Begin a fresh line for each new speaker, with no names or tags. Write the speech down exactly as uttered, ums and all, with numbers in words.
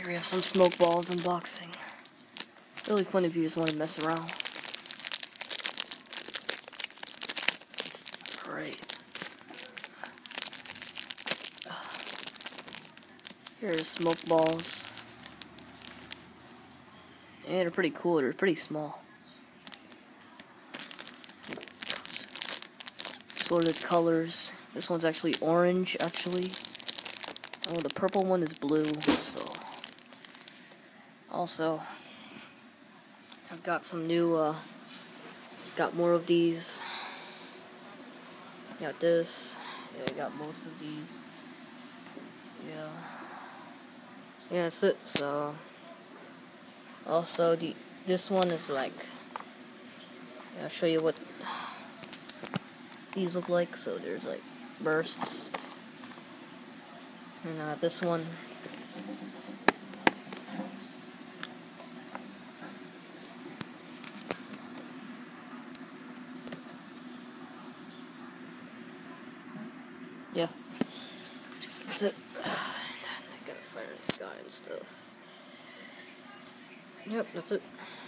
we have some smoke balls unboxing. Really fun if you just want to mess around. Alright. Here's smoke balls. Yeah, they're pretty cool. They're pretty small. Sorted colors. This one's actually orange, actually. Oh, the purple one is blue, so. Also, I've got some new, uh, got more of these. Got this. Yeah, I got most of these. Yeah. Yeah, that's it, so. Also, the this one is like, I'll show you what these look like. So there's like bursts, and uh, this one, yeah, that's it. I gotta fire in the sky and stuff. Yep, that's it.